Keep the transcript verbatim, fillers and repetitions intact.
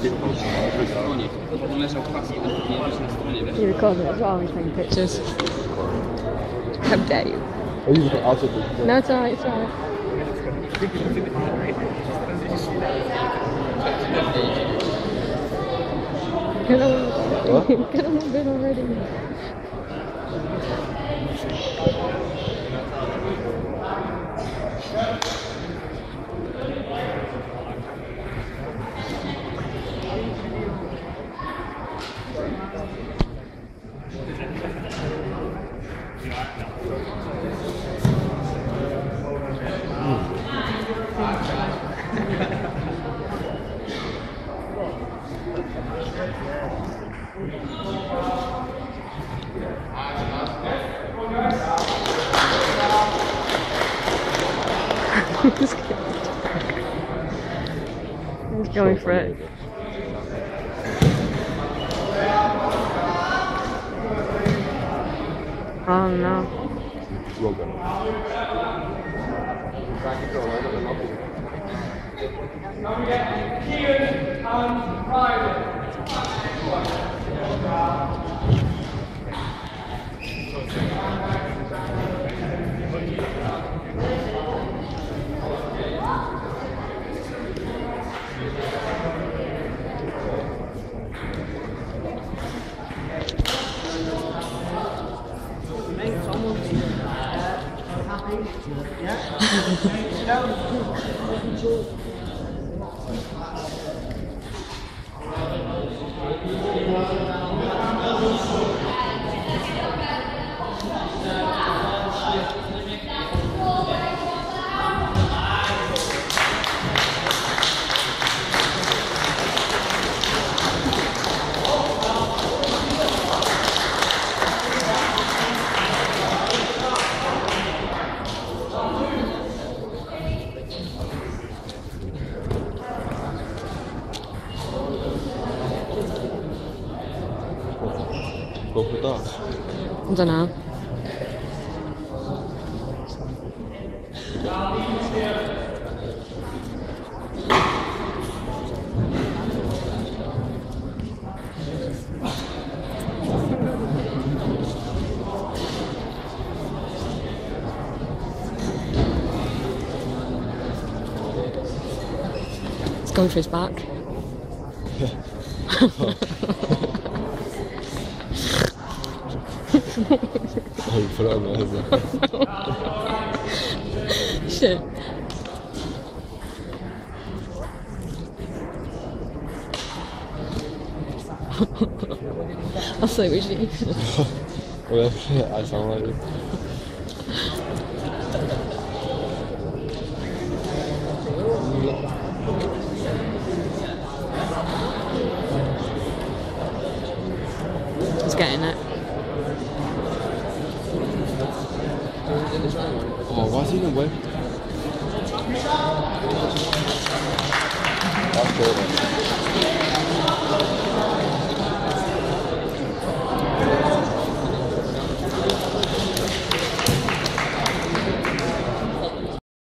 You record it as well when you're taking pictures. How dare you? Oh, you can also do No, it's alright, it's alright. Get on, What? get on a bit already. He's going for it. Oh no. Rogan. Go for that. I don't know. It's going for his back. Oh, you put it on there, isn't it? Shit. I'll say with you. Well, I sound like you. He's getting it. Oh, why is he even win? That's good.